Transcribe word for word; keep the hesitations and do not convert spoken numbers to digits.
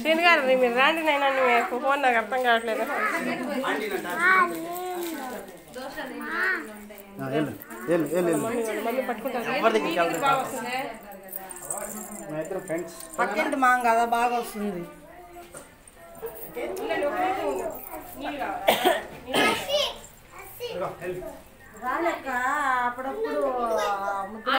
శ్రీని గారు మీరు రాండి నైనా మీకు ఫోన్ నాకు అర్థం కావట్లేదు. మమ్మీ పట్టుకుంటారు పక్కింటి మాం కదా బాగా వస్తుంది. రాలేక అప్పుడప్పుడు